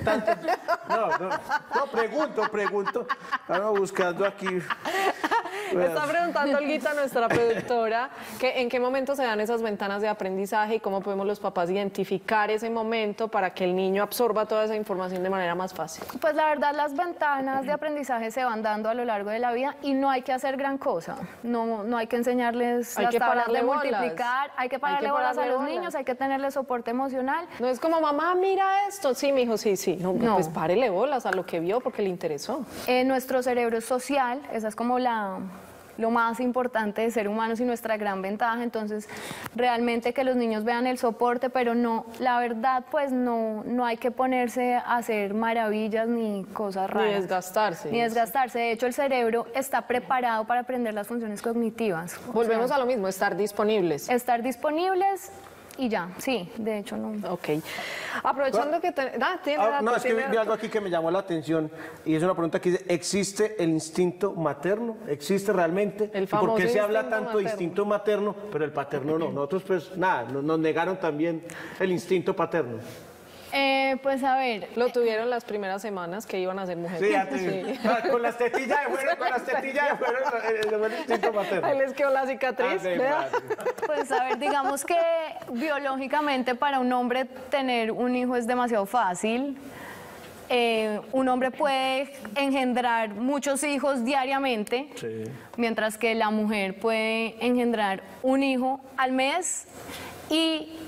No, pregunto. Estamos buscando aquí. Está preguntando Olguita, nuestra productora, que en qué momento se dan esas ventanas de aprendizaje y cómo podemos los papás identificar ese momento para que el niño absorba toda esa información de manera más fácil. Pues la verdad, las ventanas de aprendizaje se van dando a lo largo de la vida y no hay que hacer gran cosa. No hay que enseñarles las tablas de multiplicar, hay que pararle bolas a los niños, hay que tenerle soporte emocional. No es como, mamá, mira esto. Sí, mijo, sí. No, pues párele bolas a lo que vio porque le interesó. Nuestro cerebro es social, esa es como lo más importante de ser humanos y nuestra gran ventaja. Entonces, realmente que los niños vean el soporte, pero la verdad, pues no hay que ponerse a hacer maravillas ni cosas raras. Ni desgastarse. De hecho, el cerebro está preparado para aprender las funciones cognitivas. Volvemos a lo mismo, estar disponibles. Y ya, sí, de hecho no. Ok. Aprovechando que... es que vi algo aquí que me llamó la atención y es una pregunta que dice, ¿existe el instinto materno? ¿Existe realmente? ¿Y por qué se habla tanto de instinto materno, pero el paterno no? Nosotros pues nada, nos negaron también el instinto paterno. Pues a ver... Lo tuvieron las primeras semanas que iban a ser mujeres. Sí, con las tetillas de fuera, el instinto materno. Ahí les quedó la cicatriz. Pues a ver, digamos que biológicamente para un hombre tener un hijo es demasiado fácil. Un hombre puede engendrar muchos hijos diariamente, mientras que la mujer puede engendrar un hijo al mes y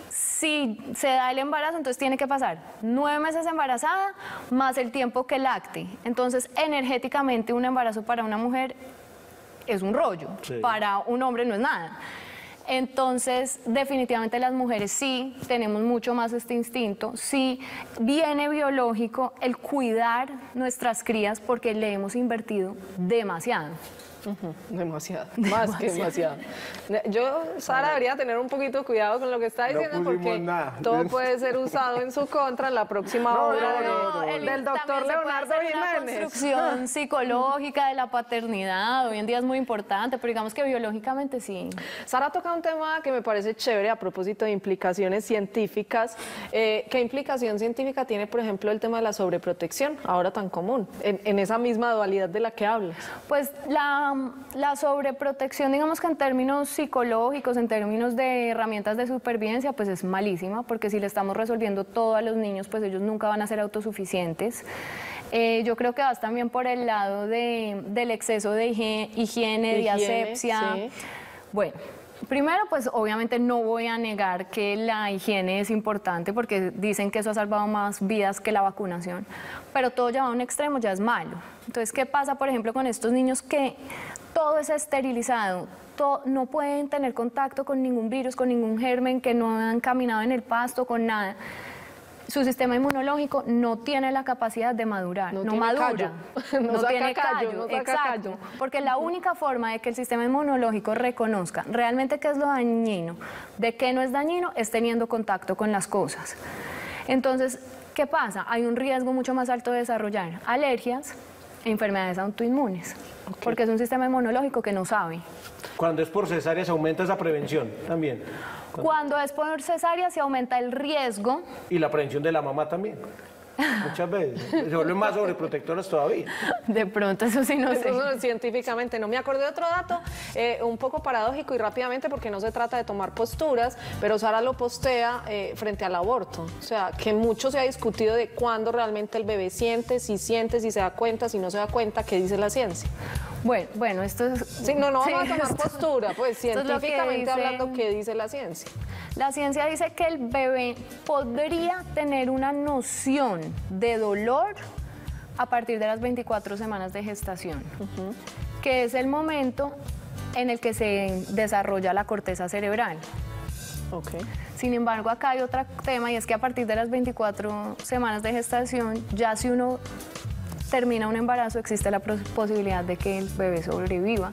si se da el embarazo, entonces tiene que pasar 9 meses embarazada más el tiempo que lacte. Entonces, energéticamente, un embarazo para una mujer es un rollo, para un hombre no es nada. Entonces, definitivamente las mujeres sí tenemos mucho más este instinto, sí viene biológico el cuidar nuestras crías porque le hemos invertido demasiado. Demasiado, más que demasiado. Sara debería tener un poquito de cuidado con lo que está diciendo porque todo puede ser usado en su contra en la próxima obra del doctor Leonardo Jiménez. La construcción psicológica de la paternidad hoy en día es muy importante, pero digamos que biológicamente sí. Sara toca un tema que me parece chévere a propósito de implicaciones científicas. ¿Qué implicación científica tiene, por ejemplo, el tema de la sobreprotección, ahora tan común, en esa misma dualidad de la que hablas? Pues la sobreprotección, digamos que en términos psicológicos, en términos de herramientas de supervivencia, pues es malísima, porque si le estamos resolviendo todo a los niños, pues ellos nunca van a ser autosuficientes. Yo creo que vas también por el lado del exceso de higiene, de asepsia. Sí. Bueno, primero, pues obviamente no voy a negar que la higiene es importante porque dicen que eso ha salvado más vidas que la vacunación, pero todo llevado a un extremo ya es malo. Entonces, ¿qué pasa, por ejemplo, con estos niños que todo es esterilizado? No pueden tener contacto con ningún virus, con ningún germen, que no han caminado en el pasto, con nada. Su sistema inmunológico no tiene la capacidad de madurar, no madura, no tiene callo, exacto, porque la única forma de que el sistema inmunológico reconozca realmente qué es lo dañino, de qué no es dañino, es teniendo contacto con las cosas. Entonces, ¿qué pasa? Hay un riesgo mucho más alto de desarrollar alergias, enfermedades autoinmunes, porque es un sistema inmunológico que no sabe. Cuando es por cesárea se aumenta esa prevención también. Cuando es por cesárea se aumenta el riesgo. Y la prevención de la mamá también. Muchas veces. Se vuelven más sobreprotectoras todavía. De pronto, eso sí no sé. Eso científicamente no. Me acordé de otro dato un poco paradójico y rápidamente porque no se trata de tomar posturas, pero Sara lo postea frente al aborto. O sea, que mucho se ha discutido de cuándo realmente el bebé siente, si se da cuenta, si no se da cuenta, qué dice la ciencia. Bueno, esto es... Sí, no vamos a tomar postura, pues científicamente hablando, ¿qué dice la ciencia? La ciencia dice que el bebé podría tener una noción de dolor a partir de las 24 semanas de gestación, que es el momento en el que se desarrolla la corteza cerebral. Sin embargo, acá hay otro tema y es que a partir de las 24 semanas de gestación, ya si uno termina un embarazo, existe la posibilidad de que el bebé sobreviva.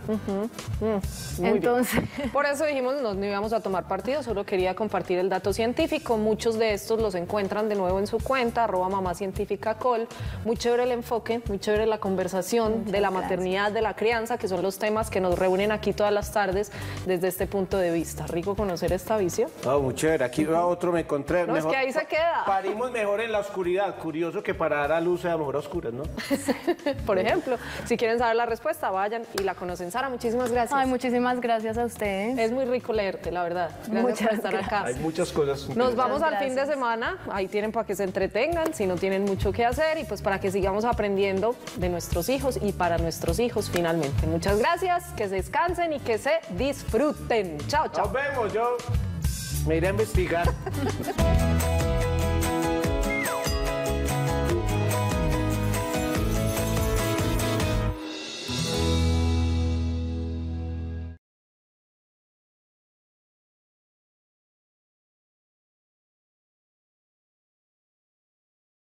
Entonces, por eso dijimos no íbamos a tomar partido, solo quería compartir el dato científico. Muchos de estos los encuentran de nuevo en su cuenta, @mamcientificacol. Muy chévere el enfoque, muy chévere la conversación de la maternidad, de la crianza, que son los temas que nos reúnen aquí todas las tardes desde este punto de vista. Rico conocer esta visión. Muy chévere. Aquí otro me encontré. No, mejor, es que ahí se queda. Parimos mejor en la oscuridad. Curioso que para dar a luz sea mejor a oscuras, ¿no? Por ejemplo, si quieren saber la respuesta, vayan y la conocen. Sara, muchísimas gracias. Ay, muchísimas gracias a ustedes. Es muy rico leerte, la verdad. Gracias por estar acá. Hay muchas cosas. Nos vamos al fin de semana. Ahí tienen para que se entretengan, si no tienen mucho que hacer, y pues para que sigamos aprendiendo de nuestros hijos y para nuestros hijos finalmente. Muchas gracias, que se descansen y que se disfruten. Chao, chao. Nos vemos, yo me iré a investigar.